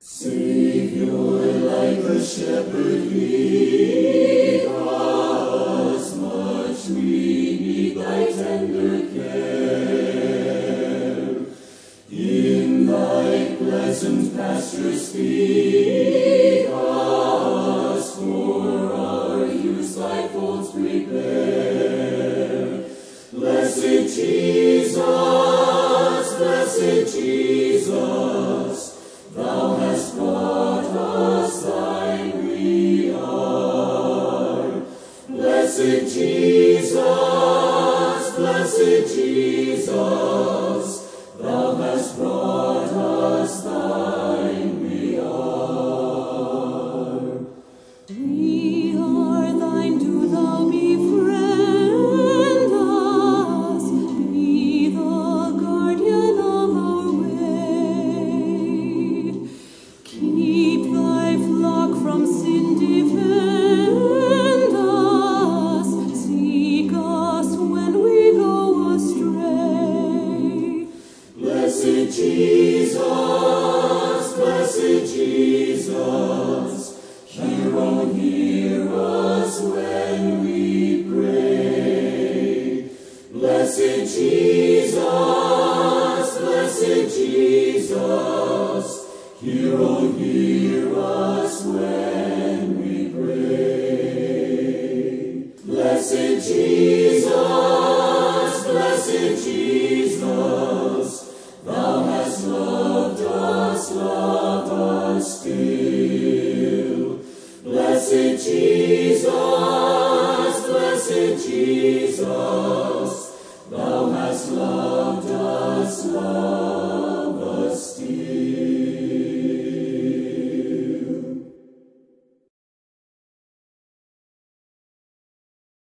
Savior, like a shepherd, lead us, much we need thy tender care. In thy pleasant pastures feed us, for our use thy folds prepare. Blessed Jesus, thou hast brought us thine reward. Blessed Jesus, thou hast brought us thine reward. We are thine, do thou befriend us, be the guardian of our way. Keep thy flock from sin, defend us, seek us when we go astray. Blessed Jesus, hear us when we pray. Blessed Jesus, hear us when we pray. Blessed Jesus, thou hast loved us still. Blessed Jesus,